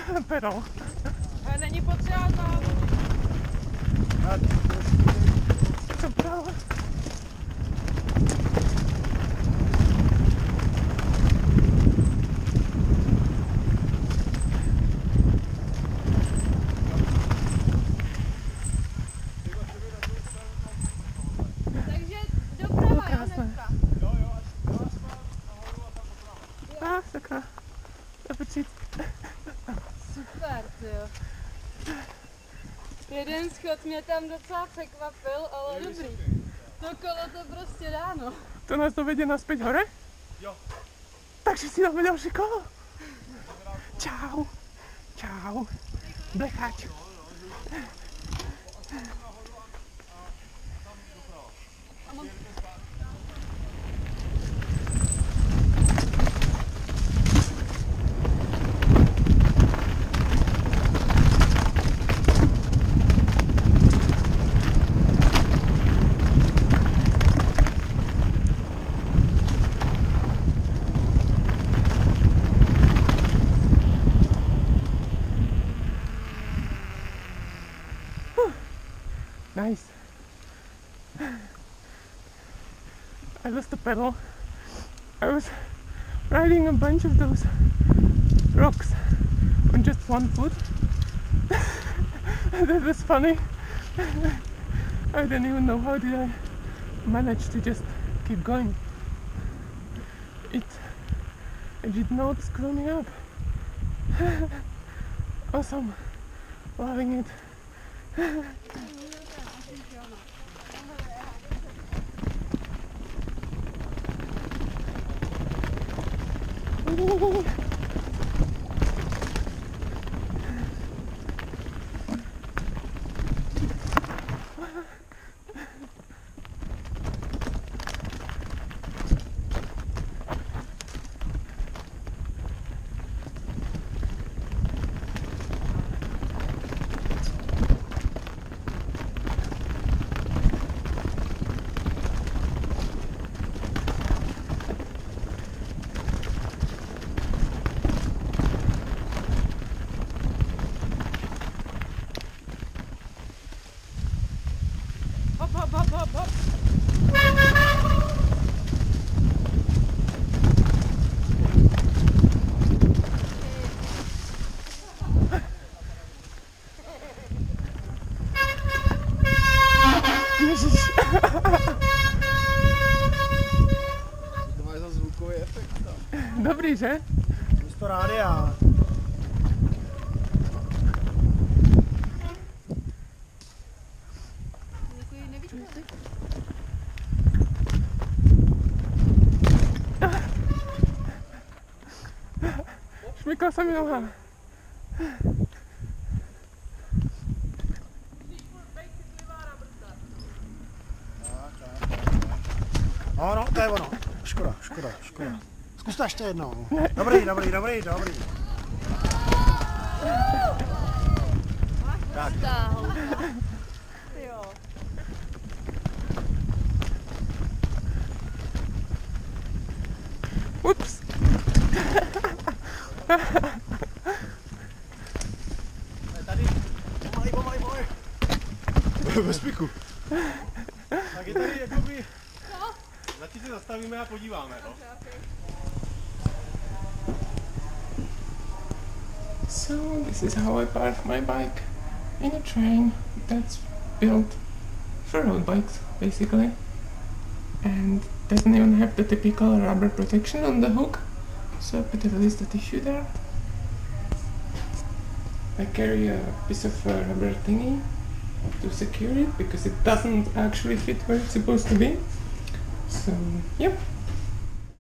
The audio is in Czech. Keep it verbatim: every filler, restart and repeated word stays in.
Pero... Není potřeba závodit. Co bralo? Takže doprava, Janečka. Jo, jo, až nahoru a tam doprava. Ah, sakra. Appetit. Super, tyjo. Jeden schod mě tam docela překvapil, ale dobrý. To kolo to prostě dá, no. To nás dovedě naspäť hore? Jo. Takže si dáme další kolo. Čau. Čau. Blecháč. Nice. I lost the pedal. I was riding a bunch of those rocks on just one foot. That was funny. I don't even know how did I manage to just keep going. It, it did not screw me up. Awesome. Loving it. Ooh. Hop, hop, hop, hop, hop. Ježiš. To máš za zvukový efekt. Dobrý, že? Místo rádia. Šmykla se mi noha. No, no, to je ono. Škoda, škoda, škoda. Zkus to ještě jednou. Dobrý, dobrý, dobrý, dobrý. Tak. Jo. Ups. Tady, pomalej, pomalej, pomalej. Bez piku. Tak je tady jakoby... Zatím se zastavíme a podíváme, no. So this is how I park my bike in a train that's built for road bikes, basically, and doesn't even have the typical rubber protection on the hook, so I put at least a tissue there. I carry a piece of uh, rubber thingy to secure it because it doesn't actually fit where it's supposed to be. So, yep.